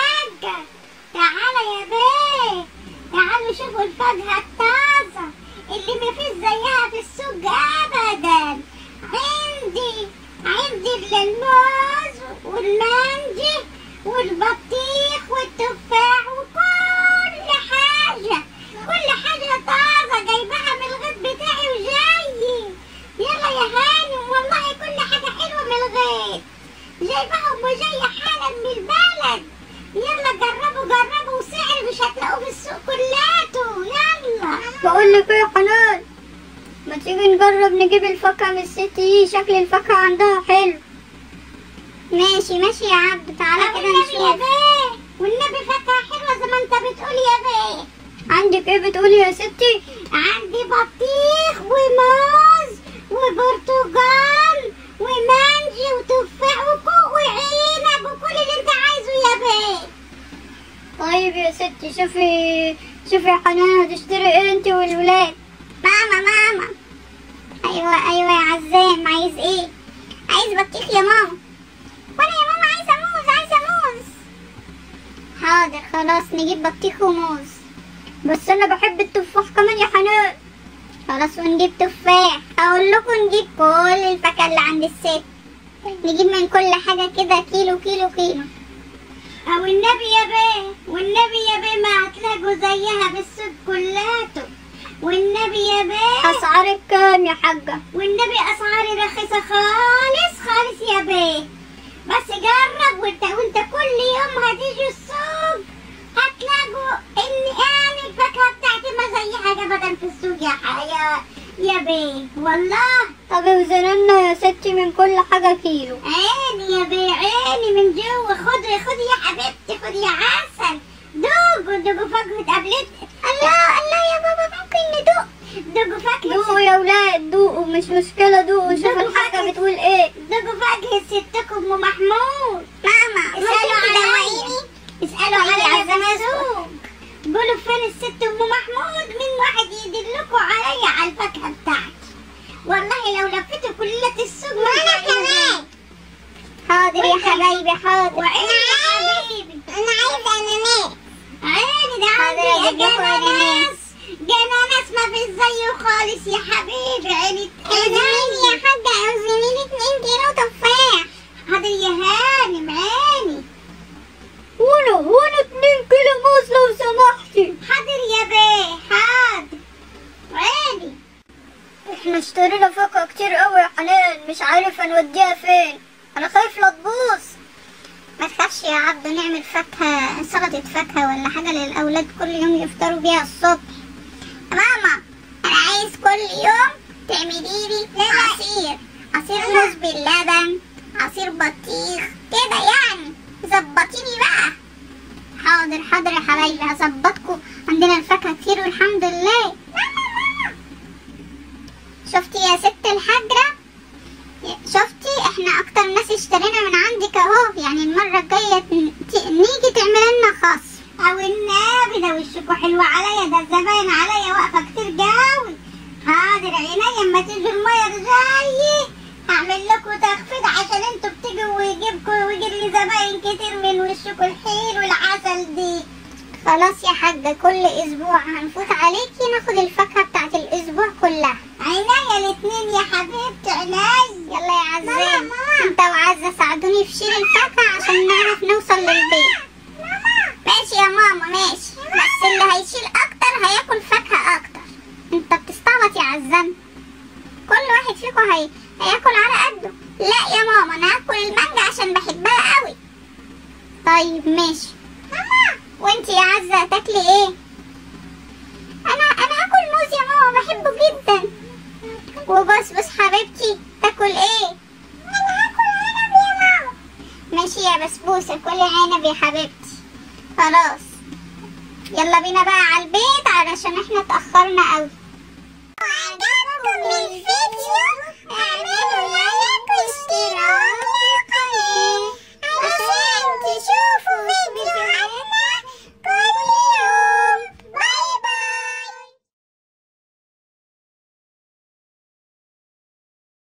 حاجة، تعالى يا بيه، تعالوا شوفوا الفاكهة الطازة اللي مفيش زيها في السوق أبدا. عندي الموز والمانجي والبطيخ والتفاح وكل حاجة طازة جايبها من الغيط بتاعي وجاي. يلا يا هانم، والله كل حاجة حلوة من الغيط جايبها وجاية حالا من البلد. يلا جربوا وسعر مش هتلاقوه في السوق كلاته. يلا بقول لك ايه يا حنان، ما تيجي نجرب نجيب الفاكهة من الست دي، شكل الفاكهة عندها حلو. ماشي يا عبد، تعالى كده والنبي يا نشوف. بيه، والنبي فاكهة حلوة زي ما انت بتقول يا بيه. عندك ايه بتقولي يا ستي؟ عندي بطيخ وموز وبرتقال ومانجي وتفاح وعنب وكل اللي انت عايزه يا بيه. طيب يا ستي، شوفي يا حنان، هتشتري ايه انت والولاد؟ ماما. ايوه يا عزام، عايز ايه؟ عايز بطيخ يا ماما. وانا يا ماما عايزه موز. حاضر خلاص، نجيب بطيخ وموز، بس انا بحب التفاح كمان يا حنان. خلاص ونجيب تفاح. اقول لكم نجيب كل الفاكهه اللي عند الست، نجيب من كل حاجه كده كيلو. او النبي يا بيه ما هتلاقوا زيها في السوق كلاته. والنبي يا بيه، اسعارك كام يا حاجه؟ والنبي اسعاري رخيصه خالص يا بيه. بس جرب وانت كل يوم هتيجي السوق هتلاقوا ان الفاكهه بتاعتي ما زيها ابدا في السوق يا بيه والله. طب وزننا يا ستي من كل حاجه كيلو. عيني يا بيه، عيني من جوه. خدي يا حبيبتي، خدي يا عسل. دوقوا فاكهة قبلت. الله يا بابا، ممكن ندوق؟ دوقوا فاكهة. دوقوا يا ولاد، دوقوا، مش مشكلة، دوقوا. شوف الحاجة بتقول ايه. دوقوا فاكهة ستكم ام محمود. ماما اسألوا عليا في السوق، قولوا فين الست ام محمود، مين واحد يدلكوا عليا على الفاكهة بتاعتي. والله لو لفتوا كلة السوق. وانا كمان. حاضر يا حبايبي، حاضر. وعيني يا حبيبي، انا عايزة اناناس. عيني، ده حاضر عندي اجيب لكم اناناس. جناناس ما فيش زيه خالص يا حبيبي. عيني يا حاجة، عاوزين 2 كيلو تفاح. حاضر يا هانم، عيني. وانا 2 كيلو موز لو سمحتي. حاضر يا بيه، حاضر. عيني. احنا اشترينا فاكهة كتير قوي يا حنان، مش عارف هنوديها فين، انا خايف لا تبوظ. ما تخافش يا عبد، نعمل فاكهة، سلطة فاكهة ولا حاجة للأولاد كل يوم يفطروا بيها الصبح. ماما أنا عايز كل يوم تعملي لي عصير موز باللبن، عصير بطيخ كده يعني، ظبطيني بقى. حاضر يا حبايبي، هظبطكم. عندنا الفاكهة كتير والحمد لله. شفتي يا ست الحاجة، شفتي احنا اكتر ناس اشترينا من عندك اهو. يعني المرة الجاية نيجي تعمل لنا خصم. او النبي ده وشكوا حلوة عليا، ده الزباين عليا واقفة كتير قوي. حاضر عينيا، اما تيجي المية جاي هعمل لكم تخفيض عشان انتوا بتيجوا ويجيب لي زباين كتير من وشكوا الحلو والعسل دي. خلاص يا حاجة، كل اسبوع هنفوت عليكي ناخد الفاكهة بتاعت الاسبوع كلها. عينيا الاتنين يا حبيبتي، عينيا. يلا يا عزام، انت وعزة ساعدوني في شيل الفاكهة عشان نعرف نوصل للبيت. ماشي يا ماما، ماشي. بس اللي هيشيل اكتر هياكل فاكهة اكتر. انت بتستعبط يا عزام، كل واحد فيكم هياكل على قده. لا يا ماما، انا هاكل المانجا عشان بحبها قوي. طيب ماشي. وانتي يا عزة هتاكلي ايه؟ انا هاكل موز يا ماما، بحبه جدا. وبسبس حبيبتي تاكل ايه؟ انا هاكل عنب يا ماما. ماشي يا بسبوسة، كلي عنب يا حبيبتي. خلاص يلا بينا بقى على البيت علشان احنا اتأخرنا قوي. عجبكم الفيديو؟ اعملوا لايك واشتراك.